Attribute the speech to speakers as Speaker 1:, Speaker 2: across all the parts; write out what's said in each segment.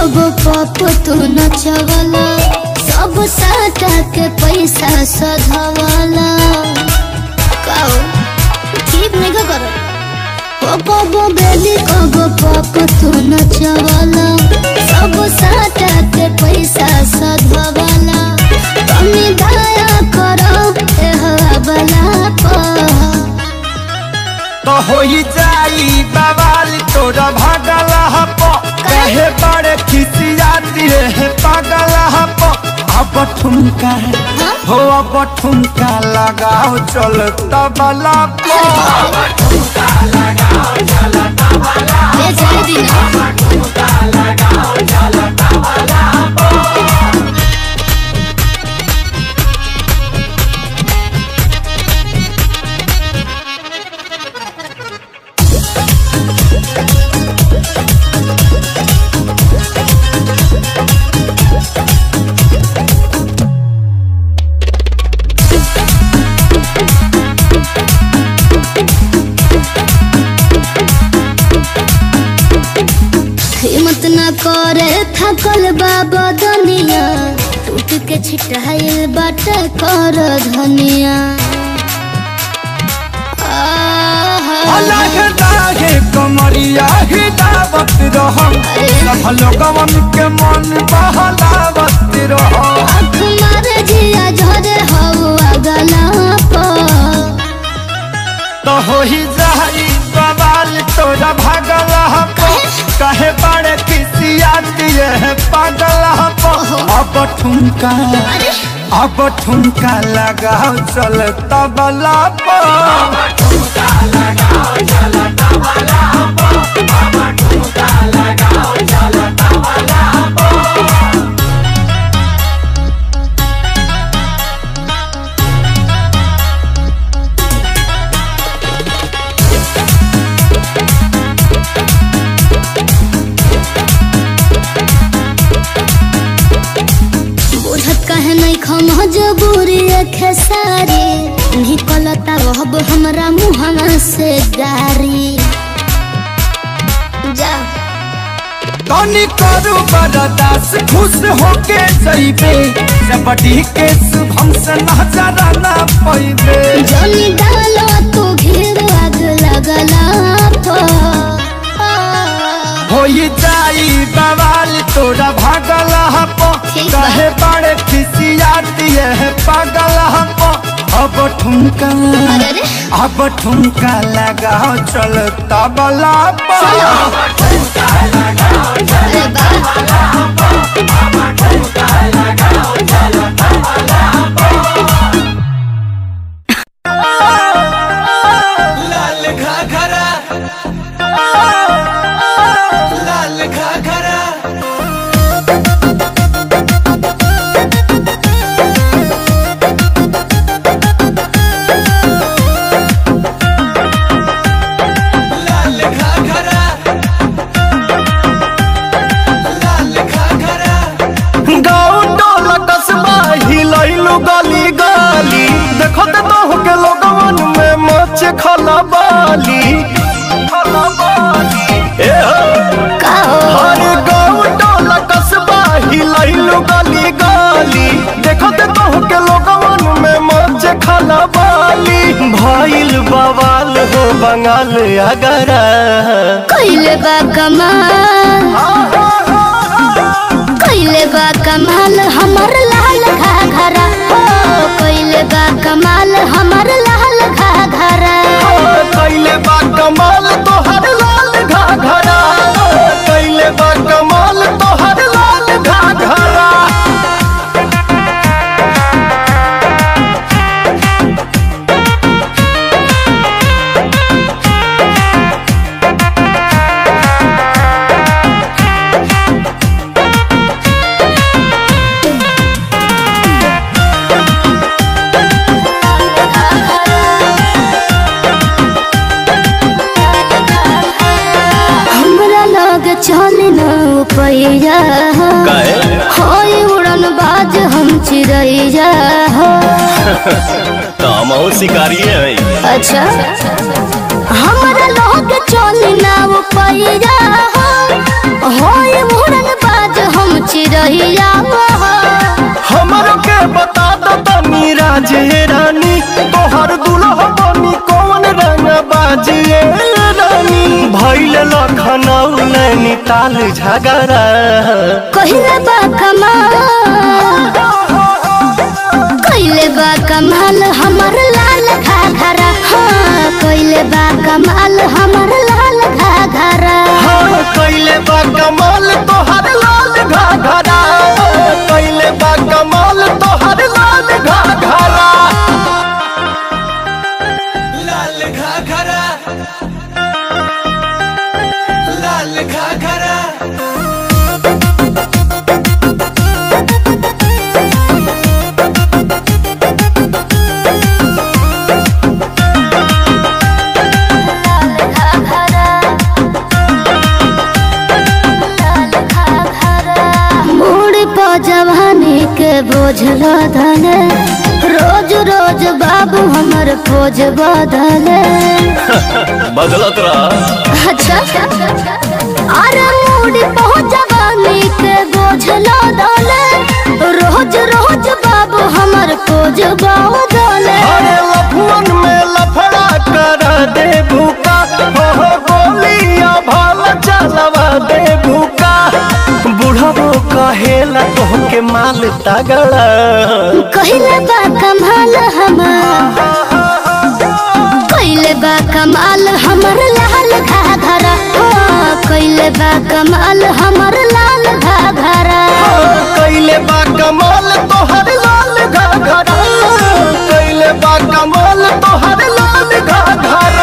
Speaker 1: कबो पप तू नचवाला सब साटा के पैसा सधवाला काओ ठीक नहीं करो ओ कबो बेली कबो पप तू नचवाला सब साटा के पैसा सधवाला कमी दया करो ए हवाला
Speaker 2: तो होई जाई बवाल तोरा भागल हपो कहे बड़े खिसियाती है पागल हपो अब ठुमका हो अब ठुमका लगाओ चल तबला पो अब ठुमका लगाओ चल तबला
Speaker 1: ये जाने दीना
Speaker 2: अब ठुमका लगाओ चल तबला पो
Speaker 1: करे थकल बाबा दुनिया टूट के छिटाइल बाटे कर धनिया
Speaker 2: अलग लागे कमरिया हिलावत रहो सब लोगवन के मन बहलावत रहो
Speaker 1: आँख मारे जिया झरे हो अगला
Speaker 2: तो हो ही जाई बवाल तोरा भागल हपो कहे बड़े खिसियाती है पागल हपो अब ठुमका लगाओ चल तबला पो अब ठुमका लगाओ चल तबला पो अब ठुमका लगाओ चल तबला पो
Speaker 1: मजबूरी खेसारी निकलता रहब हमरा मुहना से गारी जा
Speaker 2: तनी करू बरदास खुश होके जइबे सबडी के शुभम से नजर ना पइबे
Speaker 1: जनी डालो तू घेर आग लगला तो
Speaker 2: होई जाई बवाल तोरा भागल हपो कहे बड़े खिसियाती है पागल हपो अब ठुमका लगाओ चल तबला पो अब ठुमका लगाओ चल तबला पो अब ठुमका लगाओ चल तबला पो लाल घाघरा लाल घाघरा गली गली देखो तो के लोगवन में मच खलबाली हर गाँव टोला कस्बा हिलैलु गली गली देखो तो के लोगवन में मच खलबाली भइल बवाल हो बंगाल अगरा
Speaker 1: कइले बा कमाल हमर लाल घाघरा कइले बा कमाल हमर लाल घाघरा
Speaker 2: कइले बा कमाल तोहर लाल घाघरा कइले बा कमाल तोहर लाल घाघरा
Speaker 1: चल न पैया होई उड़न बाज हम चिड़ैया हो
Speaker 3: तो हम शिकारी है।
Speaker 1: अच्छा हमरा लोग चल न पैया होई उड़न बाज
Speaker 3: ताल झगड़ा
Speaker 1: कहिले बा कमाल कहिले बा कमाल हमर लाल घाघरा हाँ कहिले बा कमाल हमर लाल घाघरा
Speaker 3: हाँ कहिले बा कमाल तोहर लाल घाघरा कहिले बा कमाल तोहर लाल घाघरा लाल घाघरा लाल घाघरा
Speaker 1: जवानी के बोझ लदले रोज रोज बाबू हमर खोज बदले
Speaker 3: बदलत रहा
Speaker 1: अच्छा अरे मूडी बहुत जवानी के बोझ लदले रोज रोज बाबू हमर खोज बदले
Speaker 3: अरे लफुअन में लफड़ा कर दे भूका हो गोलियां भाल चलवा दे भूका बुढ़ाबो कहेला तोहके माल तगड़ा
Speaker 1: कहिले बा कमाल हमर कहिले बा कमाल हमर लाल घाघरा कहिले बा कमाल हमर लाल घाघरा
Speaker 3: कहिले बा कमाल तोहर लाल घाघरा कहिले बा कमाल तोहर लाल घाघरा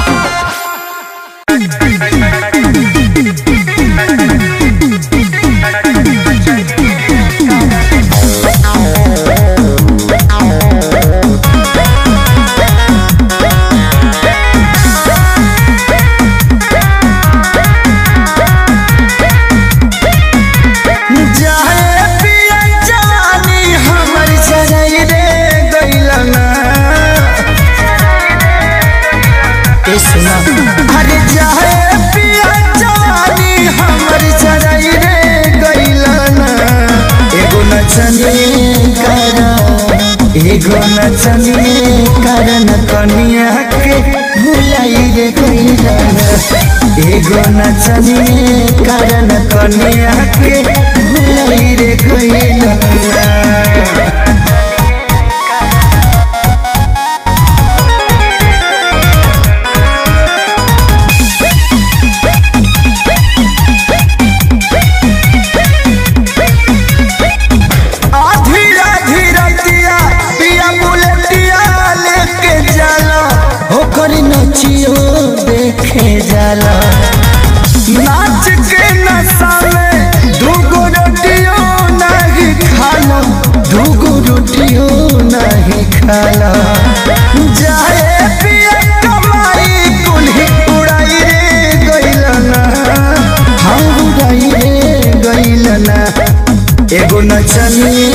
Speaker 2: अरे जाए पिया जवानी हमर चराई रे गइलना एगो नचनी कारण कनिया के भुलाई रे गइलना एगो नचनी कारण कनिया के भुलाई रे गइलना देखे जाला नाच के नशा में दूगो रोटियों नहीं खाला दूगो रोटियों नहीं खाला जाए पिया कमाई कुल्ही उड़ाई रे गइलना हम उड़ाई रे गइलना एगो नचनी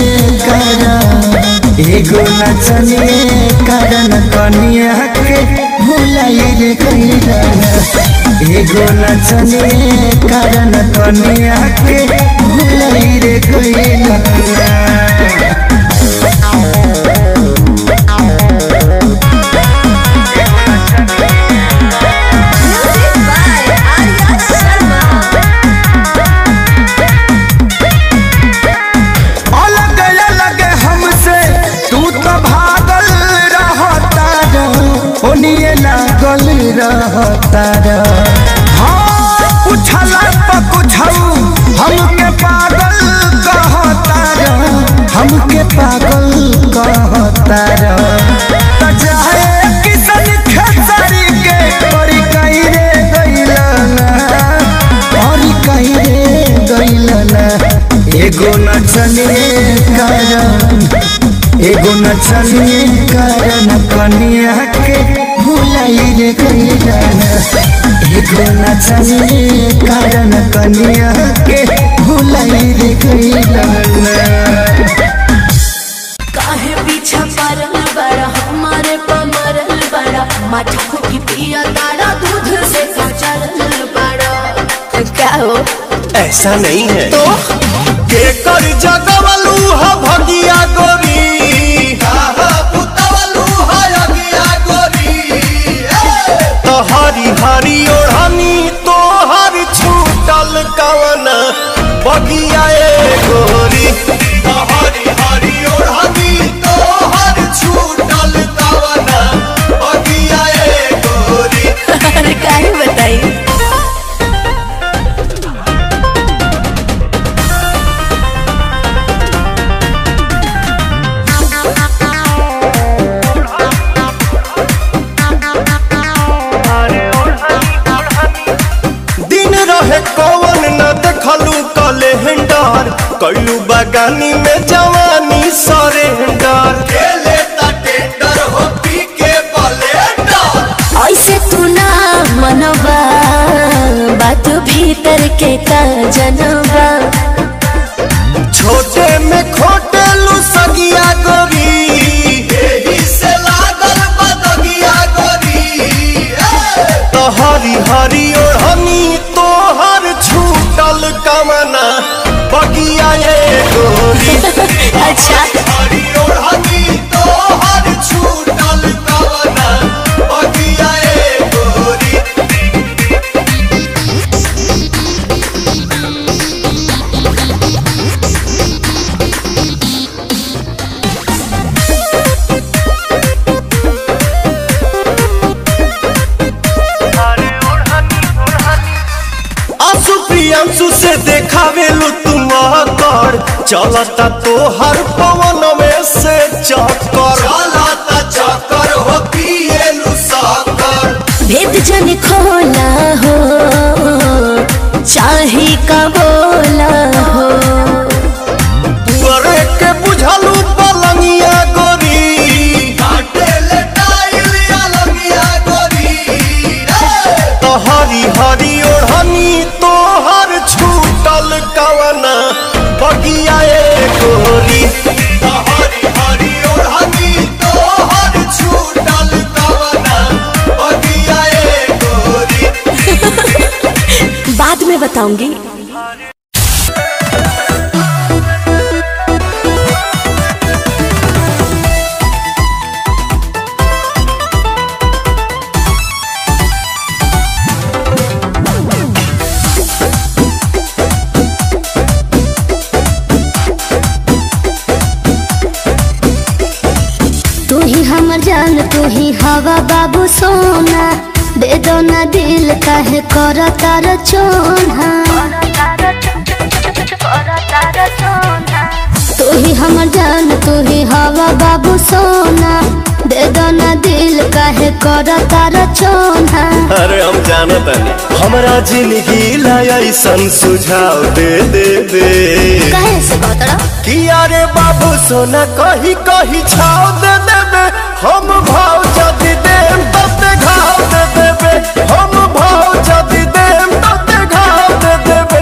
Speaker 2: कारण कनिया के भुलाई रे गइलना एगो नचनी कारण कनिया के भुलाई रे गइलना हाँ उछला पकुछऊ हमके पागल कहतारा जाए किसन खेसारी के परी कहीं रे गइलना एगो नचनी कारण कनिया के भुलाई रे गइलना एगो नचनी कारण कनिया के भुलाई रे गइलना
Speaker 4: काहे पीछा परल बड़ा हमारे पमरल बड़ा मटको की पिया तारा दूध से कचरल बड़ा क्या हो
Speaker 3: ऐसा नहीं है
Speaker 4: तो
Speaker 3: के कर जगवलू ह भगिया गोरी तो हरी हरी ओढ़नी तो हर छूटल बगिया ए गोरी हरी हरी ओढ़नी तो हर छूटल कवना बगिया ए गोरी।
Speaker 4: अरे काहे बताई।
Speaker 3: दिन रहे कौन न देखलू कैलेंडर कैलू बगानी में जवानी सरेंडर खेले टेंडर हो पी के ब्लेंडर।
Speaker 4: ऐसे तू ना मनवा बात भीतर के का जनवा।
Speaker 3: छोटे में खोटेलू सगिया गोरी एही से लागल बदगिया गोरी। तो हरी हरी ओढ़नी तोहर छूटल कमना बगिया ए गोरी।
Speaker 4: अच्छा
Speaker 3: हरी ओढ़नी तोहर छूटल कमना बगिया ए गोरी। आंसू प्रियांशु से देखावेलू तुम कर चलता तो हर पवन में से चक्कर चलता चक्कर हो पिएलू साकर।
Speaker 4: भेद जन खोला हो चाहे का बोला हो।
Speaker 3: तुअरे के बुझलू पलंगिया गोरी काटे ले टाइल अलगिया गोरी। तो हरी हरी ओढ़नी तोहर छूटल कवना बगिया ए गोरी। तो हरी हरी ओढ़नी तोहर छूटल कवना बगिया ए गोरी।
Speaker 4: बाद में बताऊंगी।
Speaker 1: तू ही हमर जान तू ही हवा बाबू सोना दे दो ना दिल काहे कर तार चोना। तू ही हमर जान तू ही हवा बाबू सोना दे दो ना दिल काहे कर तार चोना।
Speaker 3: अरे हम जानत नहीं हमरा जिंदगी ला ऐसन सुझाव दे दे दे।
Speaker 1: काहे से बतरा
Speaker 3: कि अरे बाबू सोना कही कही छाव दे देबे हम भाव जदी देम तते घाव दे देबे हम भाव जदी देम तते घाव दे देबे।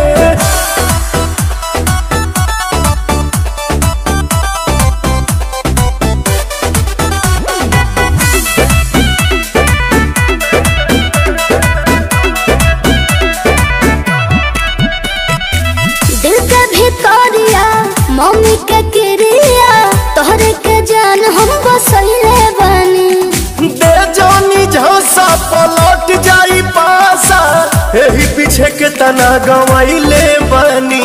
Speaker 1: दिल के भितरिया मम्मी के क्रिया तोहरे के जान हम बसैले बानी।
Speaker 3: दे जानी झांसा पलट जाई पासा एही पीछे के तना गवाइले बनी।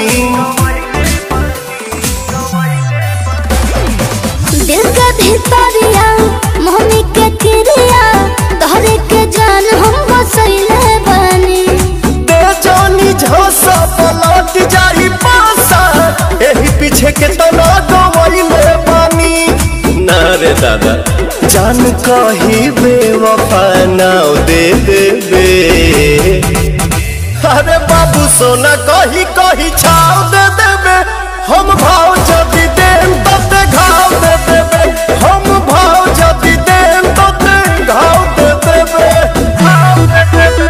Speaker 1: दिल के भितरिया मम्मी के क्रिया तोहरे के जान हम बसैले बानी।
Speaker 3: दे जानी झांसा पलट जाई पासा एही पीछे के तना गवाइले बनी। ना रे दादा जान कही बेवफा नाव दे देबे। अरे बाबू सोना कही कही छाव दे देबे हम भाव जदी देम तते घाव दे देबे हम भाव जदी देम तते घाव दे देबे घाव दे देबे।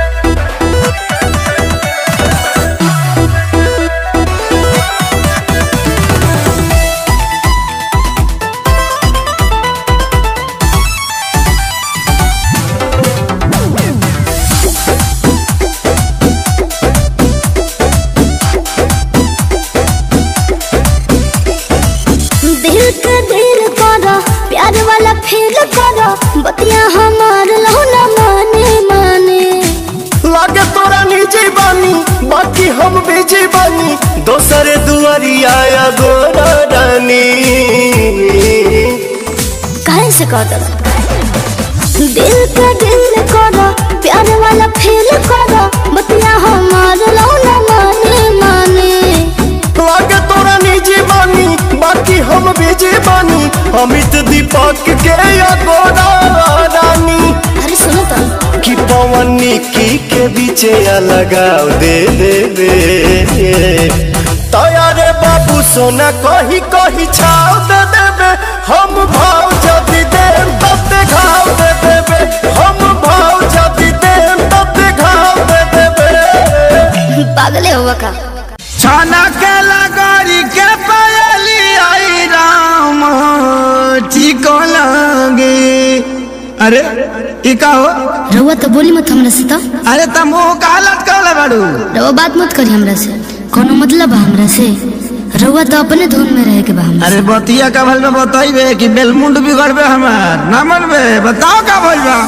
Speaker 3: बाकी हम बिजी बानी दोसरे दुआरिया या गोरा रानी।
Speaker 1: कहीं से कह दिल का दिल करो प्यार वाला फील करो बतिया हमार लौला माने माने।
Speaker 3: लागे तोरा निजी बानी बाकी हम बिजी बानी अमित दीपक के या गोरा रानी।
Speaker 1: अरे सुनो तो
Speaker 3: कि पवन के बीचे या लगाव दे तयारे बाबू सोना कही कही छाव दे देबे हम भाव जदी देम तते घाव दे देबे हम भाव जदी देम तते घाव दे देबे।
Speaker 1: पागले हुआ का
Speaker 2: छाना के लगारी के पायली आई राम ठीक लगे। अरे ई का हो
Speaker 1: रउआ तो बोली मत हमरा से। तो
Speaker 2: अरे तुम का लटकल बाड़ू
Speaker 1: रउआ बात मत करी हमरा से कोनो मतलब बा हमरा से। रउआ तो अपने धुन में रहे के बा हमरा।
Speaker 2: अरे बतिया का भल में बताइबे कि बेलमुंड बिगड़बे हमार ना मनबे बताओ का भइल बा।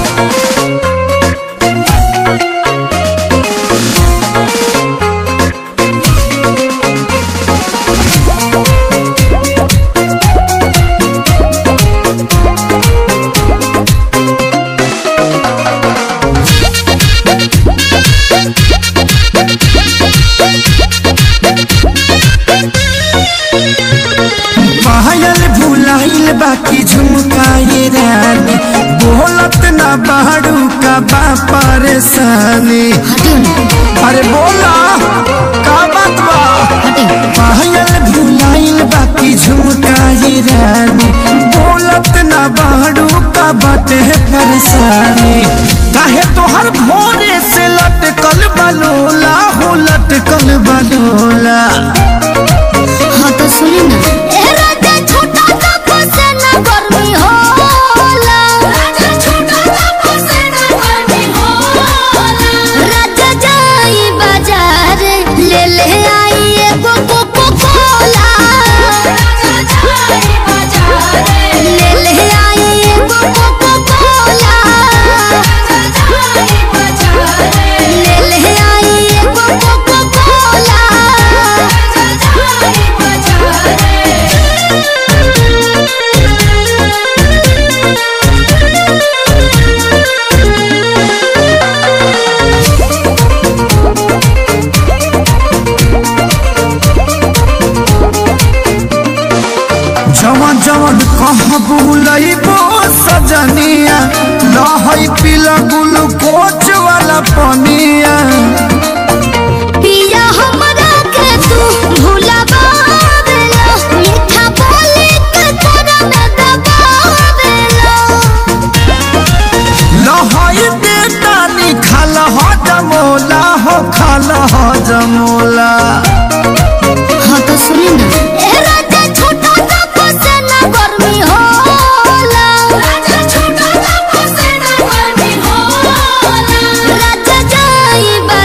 Speaker 2: बाकी झुमकाए रानी बोलत ना बाड़ू का बा परेशानी। अरे बोला का बात बा पायल भुलाइल बाकी झुमकाए रानी बोलत ना बाड़ू का बाटे परेशानी। काहे तोहर भोरे से लटकल बलोला हो लटकल बलोला।
Speaker 1: हाँ तो सुनी ना गर्मी होला राजा जाई बाजार ले ले आई एगो कोको कोला। ले ले आई एगो कोको कोला। ले ले आई एगो कोको कोला।
Speaker 2: जवन जवन कहाँ बुलइबो सजनिया लहई पीला ग्लूकोच वाला पनिया।
Speaker 1: पिया हमरा के तू भुलावेला मीठा बोली के तोरा में दबावेला।
Speaker 2: लहई बेटा निखाल हो जमोला हो खाल हो जमोला।
Speaker 1: हाँ तो सुनी ना गर्मी होला राजा जाई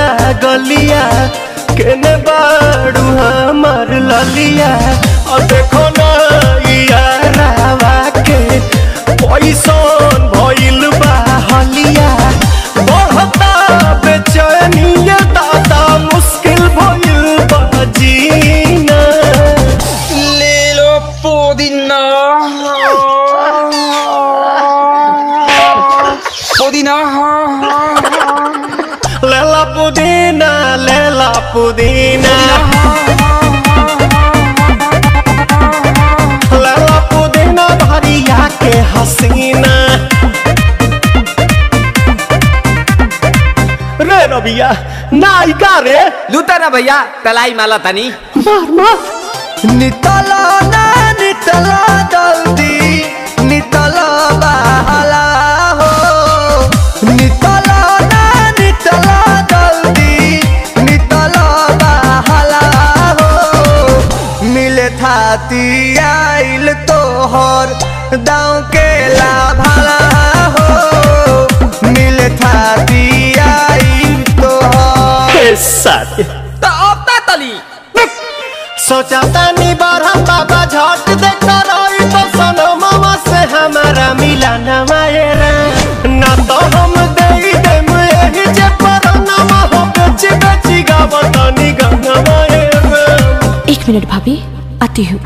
Speaker 3: गलिया केने बाड़ू हमार ललिया और देखो ना यारावा के पैसन भइल बा हलिया बढ़ता बेचैनिया दादा मुश्किल भइल बा जीना
Speaker 2: ले लो पुदीना पुदीना
Speaker 3: लेला पुदीना लेला पुदीना लेला पुदीना भरिया के हसीना रे रबिया नायिका रे
Speaker 5: लूटा ना भैया तलाई माला तनी
Speaker 3: मार मार नितला ना नितला जल्दी नितला बहला हो नितला ना नितला जल्दी नितला बहला हो मिले थाती आइल तोहर दाँव के लाभला हो मिले थाती आइल तोहर साथी
Speaker 5: तो अब ता तली
Speaker 3: सोचा तानी बारह बाबा झट देखता रही तो सनो मामा से हमारा मिला न मायरा ना तो हम दे देम यही जे पर नामा हो बेची बेची गावतानी गंगा मायरा।
Speaker 4: 1 मिनट भाभी आती हूँ।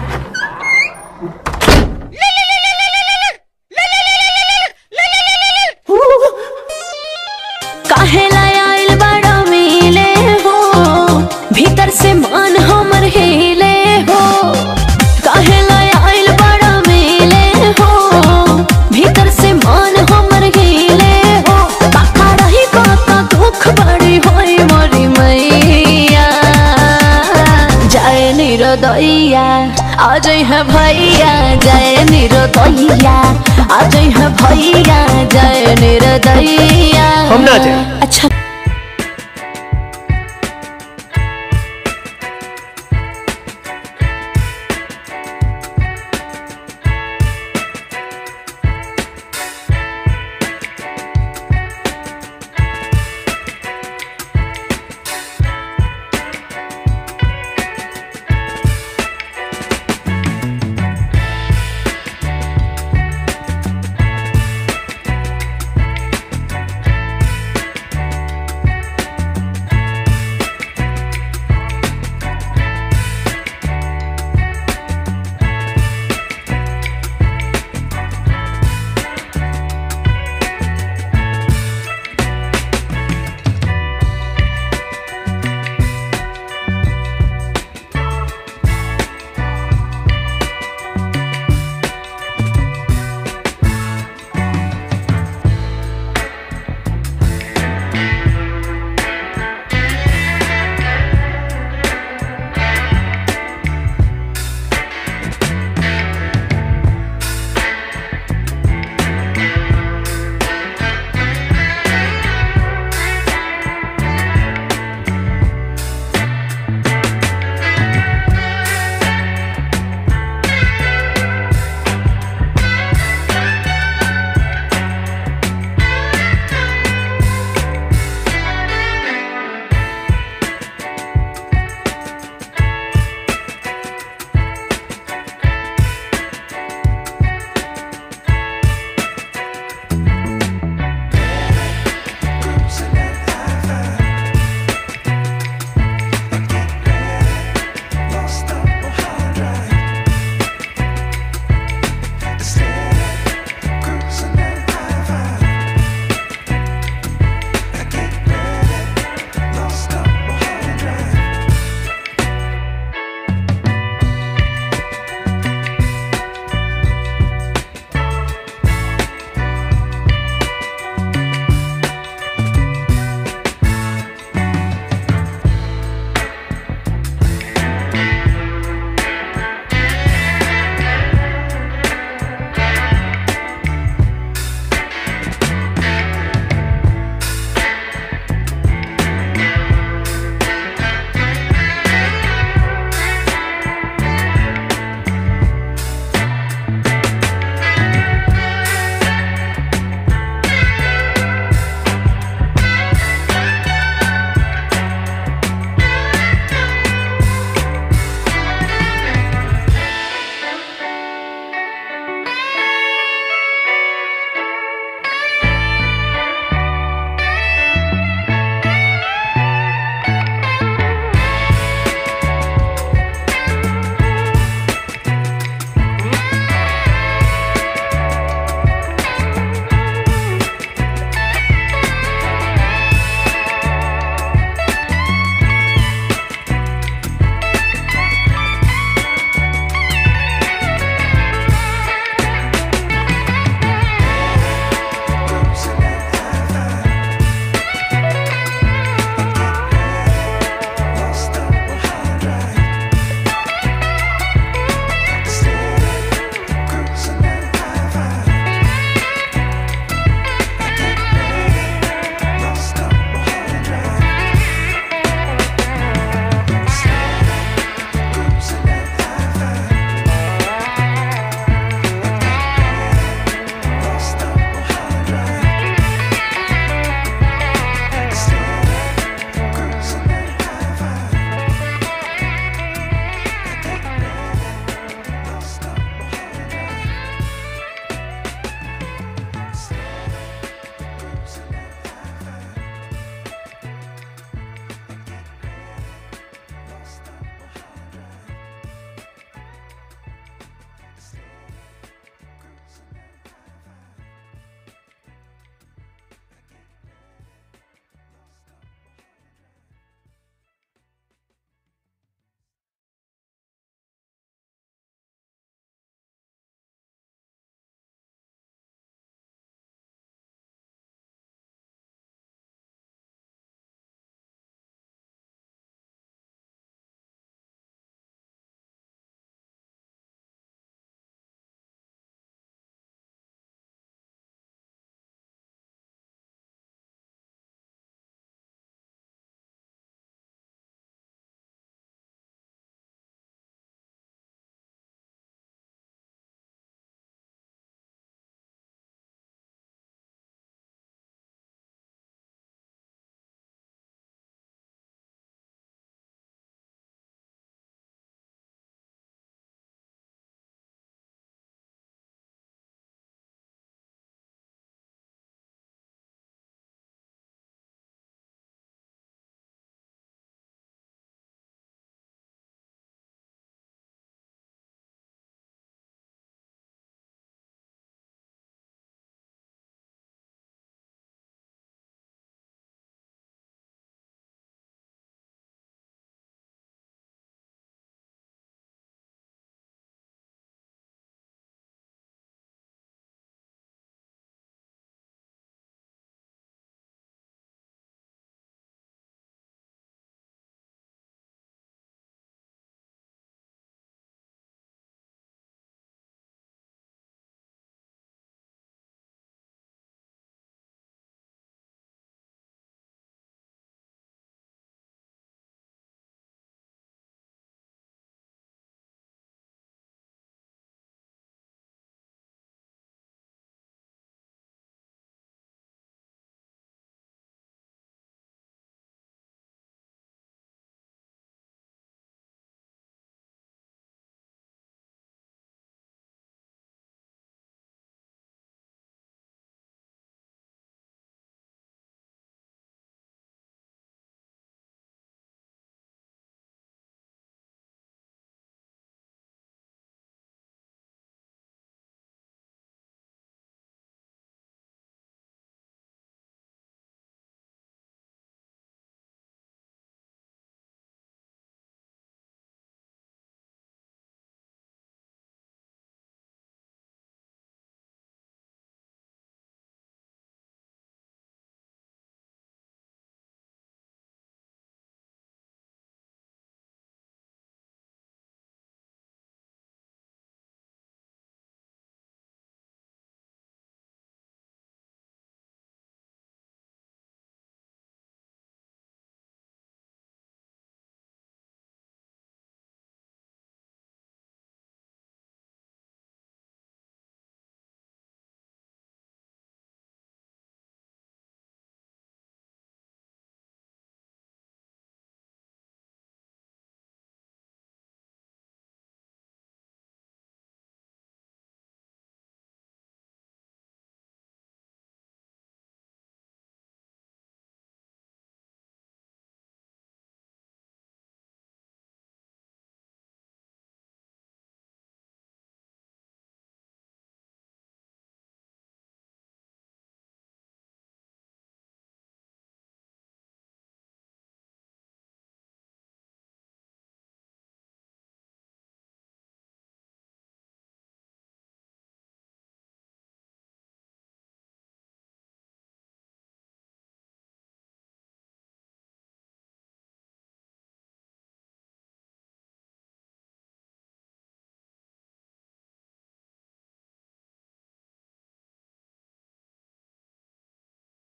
Speaker 4: काहेला आइल बड़ा मिले हो भीतर से मन हमर हिले हो काहेला आइल बड़ा मिले हो भीतर से मन हमर हिले हो काका रही काका दुख बड़ी होई मोरी मैया जय निरोदैया आज है भैया जय निरोदैया आज है भैया जय निरोदैया
Speaker 3: हम ना जाए।
Speaker 4: अच्छा